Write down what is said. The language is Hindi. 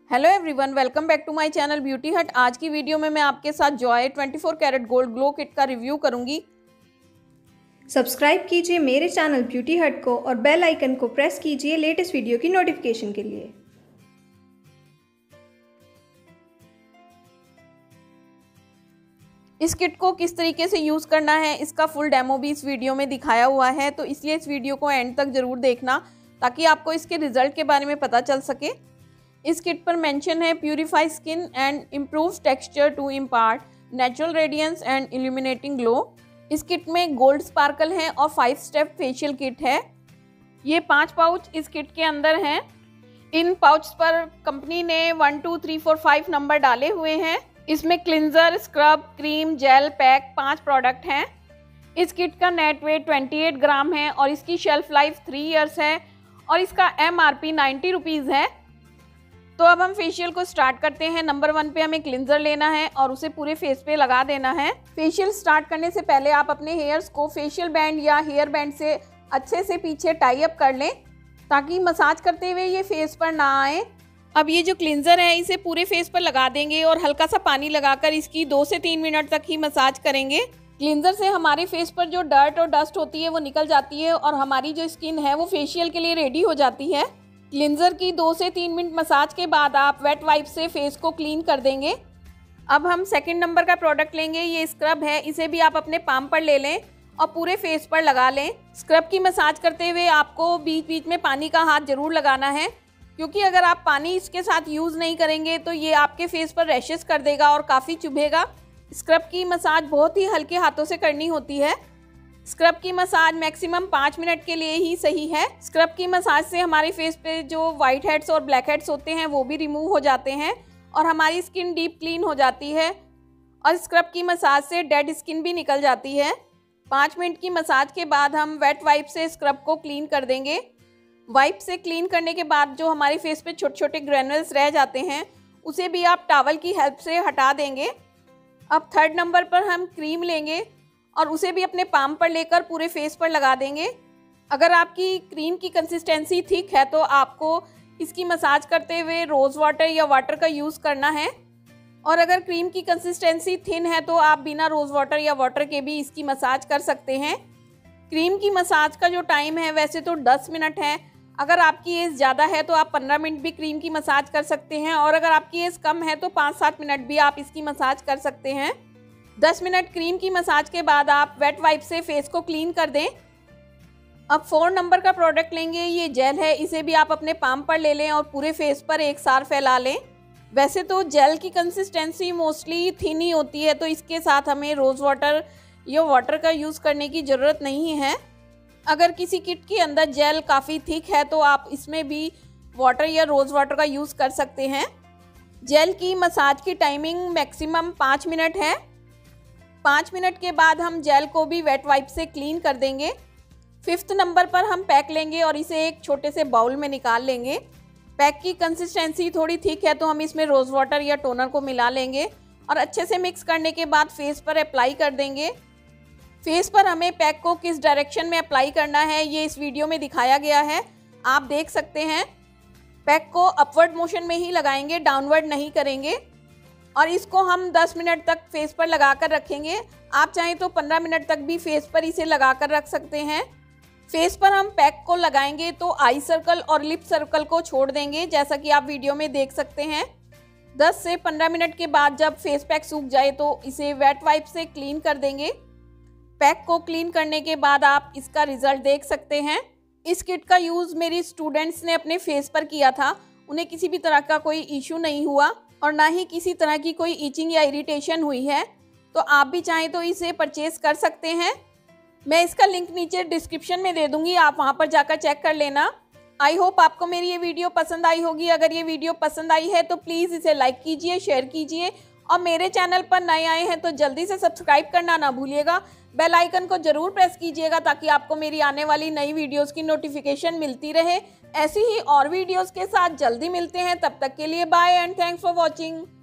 Hello everyone, welcome back to my channel beauty hut. आज की वीडियो में मैं आपके साथ Joy 24 carat gold glow kit का रिव्यू करूंगी। सब्सक्राइब कीजिए मेरे चैनल ब्यूटी हट को और बेल आइकन को प्रेस कीजिए लेटेस्ट वीडियो की नोटिफिकेशन के लिए। इस किट को किस तरीके से यूज़ करना है इसका फुल डेमो भी इस वीडियो में दिखाया हुआ है, तो इसलिए इस वीडियो को एंड तक ज़रूर देखना ताकि आपको इसके रिजल्ट के बारे में पता चल सके। इस किट पर मेंशन है purify skin and improves texture to impart natural radiance and illuminating glow. इस किट में गोल्ड स्पार्कल है और 5 स्टेप फेशियल किट है। ये 5 पाउच इस किट के अंदर हैं। इन पाउच पर कंपनी ने 1 2 3 4 5 नंबर डाले हुए हैं। इसमें cleanser, scrub, cream, gel pack 5 product हैं। इस किट का नेट वेट 28 ग्राम है और इसकी शेल्फ लाइफ 3 इयर्स है और इसका MRP 90 रुपीज़ है। तो अब हम फेशियल को स्टार्ट करते हैं। नंबर 1 पे हमें क्लिंजर लेना है और उसे पूरे फेस पे लगा देना है। फेशियल स्टार्ट करने से पहले आप अपने हेयर्स को फेशियल बैंड या हेयर बैंड से अच्छे से पीछे टाई अप कर लें ताकि मसाज करते हुए ये फेस पर ना आए। अब ये जो क्लिंजर है इसे पूरे फेस पर लगा देंगे और हल्का सा पानी लगाकर इसकी 2 से 3 मिनट तक ही मसाज करेंगे। क्लिंजर से हमारे फेस पर जो डर्ट और डस्ट होती है वो निकल जाती है और हमारी जो स्किन है वो फेशियल के लिए रेडी हो जाती है। क्लिंजर की 2 से 3 मिनट मसाज के बाद आप वेट वाइप से फेस को क्लीन कर देंगे। अब हम सेकंड नंबर का प्रोडक्ट लेंगे। ये स्क्रब है, इसे भी आप अपने पाम पर ले लें और पूरे फेस पर लगा लें। स्क्रब की मसाज करते हुए आपको बीच बीच में पानी का हाथ जरूर लगाना है, क्योंकि अगर आप पानी इसके साथ यूज़ नहीं करेंगे तो ये आपके फेस पर रैशेस कर देगा और काफ़ी चुभेगा। स्क्रब की मसाज बहुत ही हल्के हाथों से करनी होती है। स्क्रब की मसाज मैक्सिमम 5 मिनट के लिए ही सही है। स्क्रब की मसाज से हमारे फेस पे जो वाइट हेड्स और ब्लैक हेड्स होते हैं वो भी रिमूव हो जाते हैं और हमारी स्किन डीप क्लीन हो जाती है और स्क्रब की मसाज से डेड स्किन भी निकल जाती है। 5 मिनट की मसाज के बाद हम वेट वाइप से स्क्रब को क्लीन कर देंगे। वाइप से क्लीन करने के बाद जो हमारे फेस पे छोटे छोटे ग्रैनुल्स रह जाते हैं उसे भी आप टॉवल की हेल्प से हटा देंगे। अब थर्ड नंबर पर हम क्रीम लेंगे और उसे भी अपने पाम पर लेकर पूरे फेस पर लगा देंगे। अगर आपकी क्रीम की कंसिस्टेंसी थिक है तो आपको इसकी मसाज करते हुए रोज़ वाटर या वाटर का यूज़ करना है, और अगर क्रीम की कंसिस्टेंसी थिन है तो आप बिना रोज़ वाटर या वाटर के भी इसकी मसाज कर सकते हैं। क्रीम की मसाज का जो टाइम है वैसे तो 10 मिनट है। अगर आपकी एज ज़्यादा है तो आप 15 मिनट भी क्रीम की मसाज कर सकते हैं और अगर आपकी एज कम है तो 5-7 मिनट भी आप इसकी मसाज कर सकते हैं। 10 मिनट क्रीम की मसाज के बाद आप वेट वाइप से फेस को क्लीन कर दें। अब 4 नंबर का प्रोडक्ट लेंगे। ये जेल है, इसे भी आप अपने पाम पर ले लें और पूरे फेस पर एक साथ फैला लें। वैसे तो जेल की कंसिस्टेंसी मोस्टली थिन ही होती है, तो इसके साथ हमें रोज़ वाटर या वाटर का यूज़ करने की ज़रूरत नहीं है। अगर किसी किट के अंदर जेल काफ़ी थिक है तो आप इसमें भी वाटर या रोज़ वाटर का यूज़ कर सकते हैं। जेल की मसाज की टाइमिंग मैक्सिमम 5 मिनट है। 5 मिनट के बाद हम जेल को भी वेट वाइप से क्लीन कर देंगे। 5th नंबर पर हम पैक लेंगे और इसे एक छोटे से बाउल में निकाल लेंगे। पैक की कंसिस्टेंसी थोड़ी थिक है तो हम इसमें रोज़ वाटर या टोनर को मिला लेंगे और अच्छे से मिक्स करने के बाद फेस पर अप्लाई कर देंगे। फेस पर हमें पैक को किस डायरेक्शन में अप्लाई करना है ये इस वीडियो में दिखाया गया है, आप देख सकते हैं। पैक को अपवर्ड मोशन में ही लगाएंगे, डाउनवर्ड नहीं करेंगे और इसको हम 10 मिनट तक फेस पर लगाकर रखेंगे। आप चाहें तो 15 मिनट तक भी फेस पर इसे लगाकर रख सकते हैं। फेस पर हम पैक को लगाएंगे तो आई सर्कल और लिप सर्कल को छोड़ देंगे, जैसा कि आप वीडियो में देख सकते हैं। 10 से 15 मिनट के बाद जब फेस पैक सूख जाए तो इसे वेट वाइप से क्लीन कर देंगे। पैक को क्लीन करने के बाद आप इसका रिजल्ट देख सकते हैं। इस किट का यूज़ मेरी स्टूडेंट्स ने अपने फेस पर किया था, उन्हें किसी भी तरह का कोई इशू नहीं हुआ और ना ही किसी तरह की कोई ईचिंग या इरिटेशन हुई है। तो आप भी चाहें तो इसे परचेज़ कर सकते हैं। मैं इसका लिंक नीचे डिस्क्रिप्शन में दे दूंगी, आप वहां पर जाकर चेक कर लेना। आई होप आपको मेरी ये वीडियो पसंद आई होगी। अगर ये वीडियो पसंद आई है तो प्लीज़ इसे लाइक कीजिए, शेयर कीजिए और मेरे चैनल पर नए आए हैं तो जल्दी से सब्सक्राइब करना ना भूलिएगा। बेल आइकन को ज़रूर प्रेस कीजिएगा ताकि आपको मेरी आने वाली नई वीडियोज़ की नोटिफिकेशन मिलती रहे। ऐसी ही और वीडियोज़ के साथ जल्दी मिलते हैं, तब तक के लिए bye and thanks for watching.